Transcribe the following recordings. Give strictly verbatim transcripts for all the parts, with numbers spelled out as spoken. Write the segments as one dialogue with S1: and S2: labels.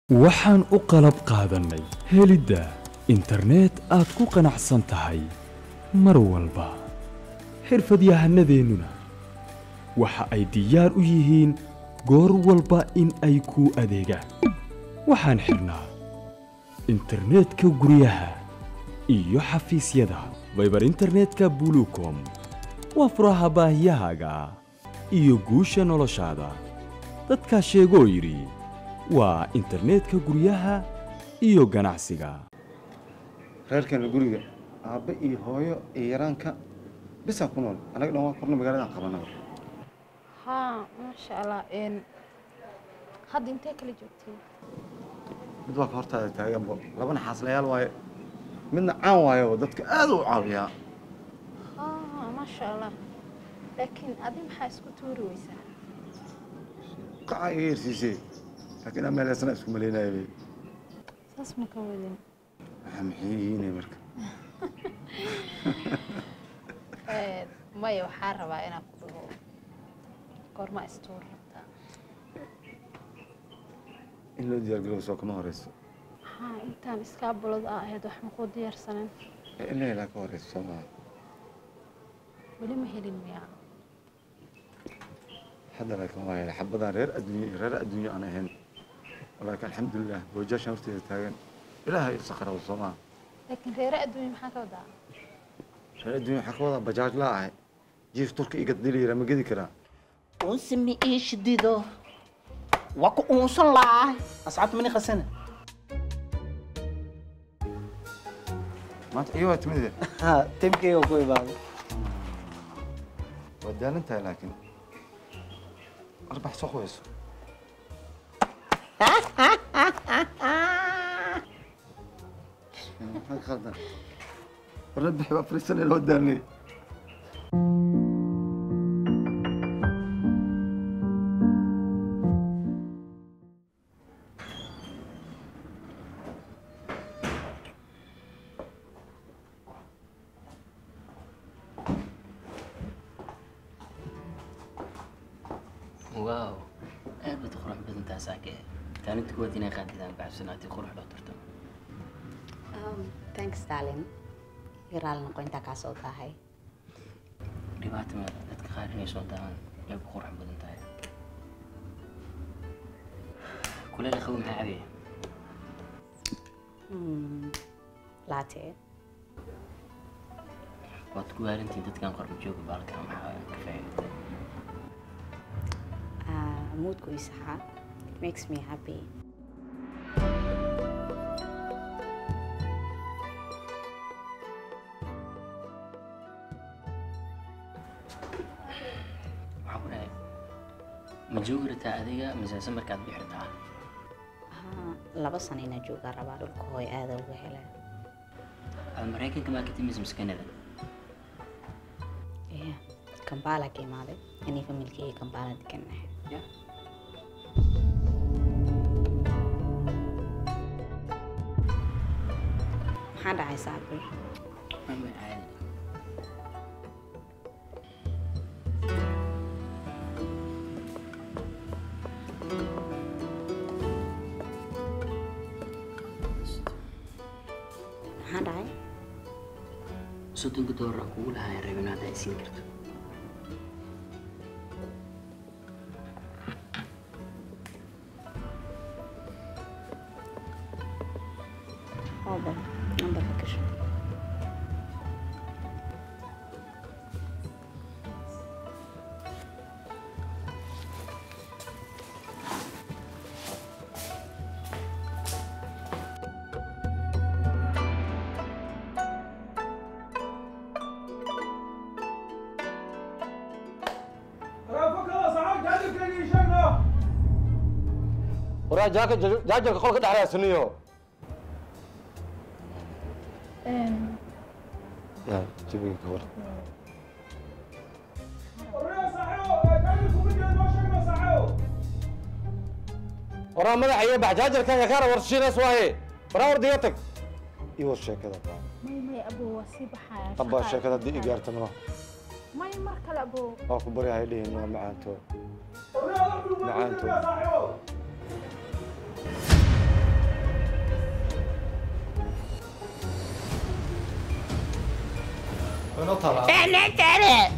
S1: waxaan u qalab qaadanay helidda internet aad ku qanacsan tahay mar walba. xirfadyahanadeenuna waxa ay diyaar u yihiin goor walba in ay ku adeegaan. waxaan xirnaa internetka guryaha iyo xafiisyada. Fiber internetka Bulucom waa furaha baahiyahaaga iyo guusha noloshaada. dadka sheegoo yiri waa internetka guryaha iyo ganacsiga.
S2: reerkan guriga aabba iyo hooyo iyo yaraanka bisa ku nool anaga dhan waa korna magaalada qabanaa.
S3: ha ma sha Allah een hadda intee kala joogtay
S2: mid waa ka hortaada taagan bo labana xaaslayaal waaye midna caan waayo dadka aad u caawiyaa.
S3: ha ma sha Allah laakiin adin maxaa isku tuuri weysaa
S2: qaca yeersiisay laakiin ama la sana isku maleynayay
S3: saas ma ka wadin
S2: waxa maxay marka
S3: ee may waxaa rabaa inaan ku dhaho korma istuur rabtaa
S2: in loo diyaar garow soo kama horeyso.
S3: ha intaan iska bulad ah ahayd wax ma ku diyaarsanan
S2: in la hela ka horeyso Soomaa
S3: wali ma helin miyaa
S2: hadda la kan waayo xabadan reer adduunyo reer adduunyo aan ahayn walakin alxamdulillah boojashan horteeda taagan ilaahay sakhara Soomaa.
S3: laakiin reer adduunyo maxaa ka wadaa
S2: reer adduunyo waxa ka wadaa bajaaj la ah jiif turki iga dilay ma gadi karaa
S4: ونسمي ايش ديدو وكو ونصن لا اصعدت مني خسنه
S2: ما انت ايوه تمدي
S4: ها تبكي وكوي بعض
S2: ودان انت لكن اربح سوخويس خلنا ربح بفرسنا اللي وداني.
S5: واو ايه بتخرج بدن تاساكي كانت تقودينا قادين بعد سنوات يخرج لو ترتم
S6: um thanks darling يرال نقول انت كاسو تاهي
S5: ربعت ما dadka qaar inay soo daan ay ku qurux badan tahay kuleel qaw maxaa cabiye
S6: hmm latte
S5: waad ku waarintii dadkan qormo jooga baalka maxaa ka faa'iido
S6: ah mood ku isaha it makes me happy. ma
S5: joogirtaa adiga misaasa markaad bixirtaa
S6: ha laba sano ina jooga rabaa dhulka hooy aad ugu helay
S5: al Mareykanka ma ka timis miskanada
S6: ee Kampala ka imaaday inay familkii Kampala deganaa
S5: ya
S6: maxaa dhacay saaxiib
S5: ma caadi
S6: هذا
S5: صوتك دور أقول هاي ربنا هذا يصير كده
S6: هذا عندك فكرة
S2: ورا جاك جاك قولك دحرا سنيو
S3: een
S2: يا جيبي كور ورا مدح يا بحجاجر كان يا كار ورشينا سواهي ورا ورديتك ايوه الشيكه ده
S3: may may abo wasiib xayaa
S2: طب الشيكه دي ايجارته منو
S3: may mar kale abo
S2: waa ku bari hay dhihin waa macaanto macaanto
S7: أنا طلع
S4: أنا ترى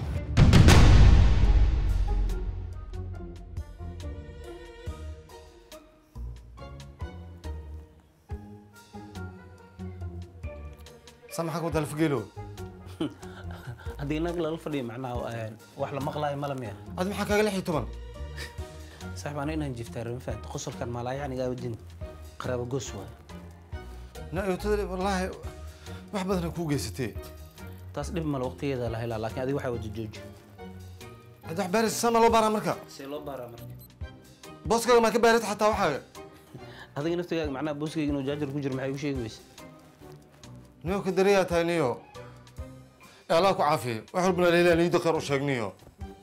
S7: سامحك ودل فقيلو
S8: هذه نقل الفري معناه واحد لما خلاي ملمية
S7: هذا محك قال لي طبعا
S8: صاحب أنا إنها جفتها رمفات خسر كان مالا يعني قاعد الدين قرابة قسوة
S7: لا يتدري والله واحد بدنا كوجي ستي
S8: تصدق ما الوقت هذا لا هلا لكن هذه واحد وجوج
S7: هذا بارس السما لو برا مركا
S8: سيلو برا مركا
S7: بوسك ما كبارت حتى واحد
S8: هذا نفتك معناه بوسك إنه جاجر كوجر معي وشيء كويس
S7: نيو كدريا تاينيو الله كعافية واحد من الليلة اللي يدخل وشاقنيو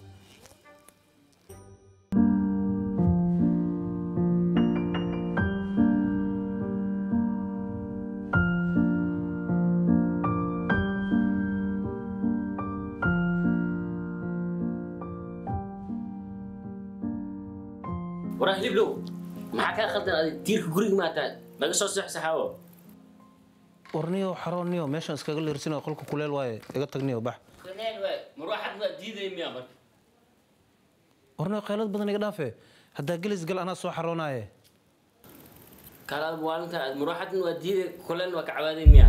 S5: وراه لبلو ما كان خدنا ديرك غريق ما تاع ما سoo sax saxawo
S8: ورنيو حرونيو ماشان اسكاغ ليرسينو قلكو كوليل واي iga tagniyo bax
S5: kuleel way marwaxad ma diiday miya marka
S8: ورنيو qeylad badan iga dhaafe hadaa galis gal ana soo xaroonaye
S5: kala waalinta marwaxad ma diiday kuleel waa ka cawaaday miya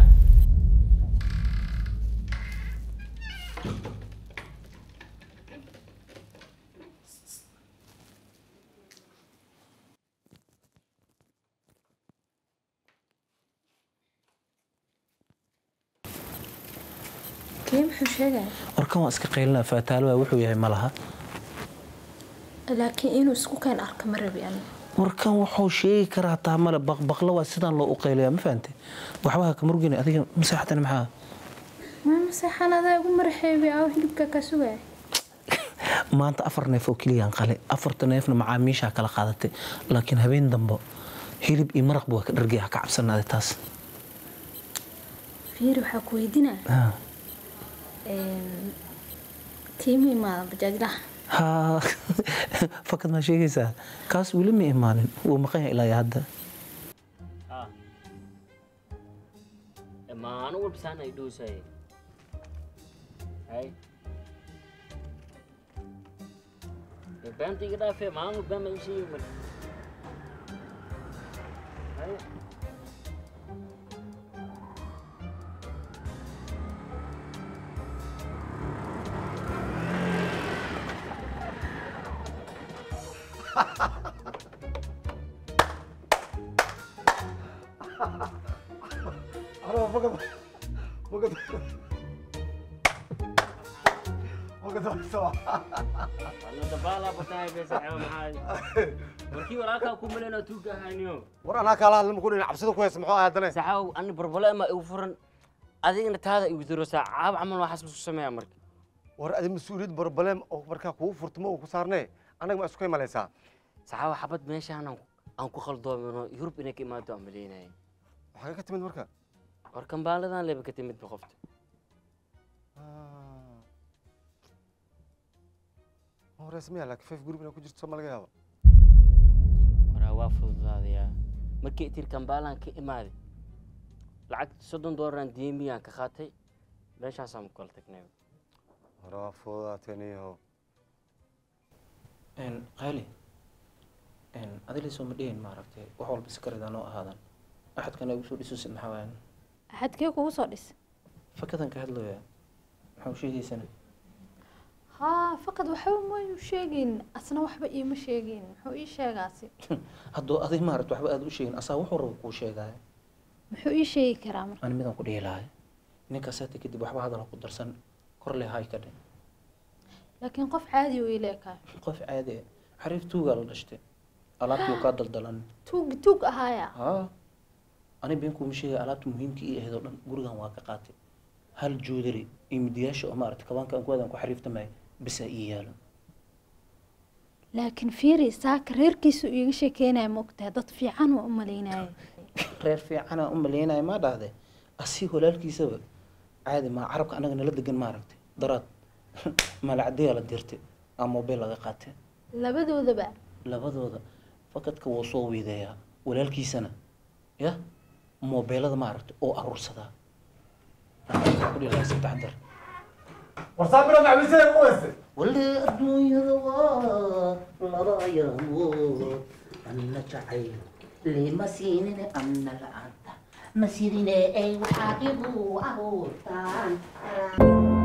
S9: كيف حشجع
S8: warkan waa iska qeylina faataalo wuxuu yahay malaha
S9: laakiin inuu isku keen arka ma rabi ani
S8: warkan wuxuu sheegi karaa taa male baqbaqla waa sidaan loo u qeyliyaa ma fahamtay waxba ka murgina adiga masaxatan maxaa
S9: ma masaxanada ugu marxeebi aw hilibka ka sugay
S8: maanta afar neef oo kaliya qale afarta neefna macaamiisha kala qaadatay laakiin habeen dambe hilib iyo maraq buu ka dhargay ka cabsanaaday taas
S9: fiir waxa ku weydiinaa een tiimi ma bajajla
S8: ha fakad ma sheegaysaa kaas wili ma imaanin wuu maqan yahay ilaa hadda
S5: ha ma anu wabsaan ay doosay hay بنتي كده في معاه بما شيء من هاي
S7: أنا فقط فقط فقط سوا
S5: أنا دبالة بتاعي بس عم هاي وركي وراك أكون ملنا توجه هنيو
S7: ور أنا كلا لما كنا نعبسده كويس محوا هذا
S5: سحاو أنا بربلا ما يوفرن أذيك أنت هذا يقدروا ساعة عاب عمل واحد سمع أمرك
S7: ور أدي مسؤولية بربلا أو بركا كوف فرتمو وكسرناه أنا ما أسكت مالسا
S5: سحاو حبت ماشي أنا أنا كخل دوم يوروب إنك ما تعملين هاي
S7: وحاجة كتمت مركا
S5: وركم بالدان اللي بكتمت بخفت
S7: هو رسمي على كيف جروب إنك جرت سمع لقيها
S5: ورا وافض هذا يا ما كتير كم بالان كإمادي لعقد صدق دوران ديمي عن كخاتي ليش عسام قلتك نعم
S7: ورا وافض تاني هو
S8: إن قالي إن هذا اللي سوم دين ما عرفته وحول بسكر إذا نوع هذا أحد كان يقول يسوس محوان
S9: أحد كيف هو صادس
S8: فكذا كهذا له يا حوشي دي سنة
S9: ها فقد وحو ما يشيغين أصلا وحبا إيه ما شيغين محو إيه شيغاسي
S8: هادو أذي ما عرفت وحبا أدو شيغين أصلا وحو ربكو شيغاي
S9: محو إيه شيغ كرامر
S8: أنا ميدان كو ديلاي نينكا ساتي كدب وحبا هذا لقو درسان كورلي هاي كدين
S9: لكن قف عادي وإليك
S8: قف عادي حريف توغا لدشتي ألابتي وكادل دلان
S9: توق توق أهايا
S8: ها أنا بينكو مشي ألابتي مهمكي إيه هذا دلان قرغان واقعاتي هل جودري إمدياش أمارت كمان كان كوادان كو حريف تماي بس إيالا
S9: لكن فيري ساك رير كيسو يغشي كينا موقتها داد في عنو أم لينا
S8: رير في عنو أم لينا ما داده أسيه لالكي سبب عادي ما عربك أنا نلدقن ما ركتي درات ما العدية لديرتي أم موبيل لغا قاتي
S9: لبدو ذبا
S8: لبدو ذا فقط كوصوبي ذا ولالكي سنة يا موبيل هذا ما عرفت أو أرور صدا قولي لا يسب تحضر
S2: وصابر مع بسيط قوسه
S4: واللي الدنيا ذوا لبا يموت أنا جعيل اللي مسيني أنا لعنت مسيرني أي وحاجبو أهوتان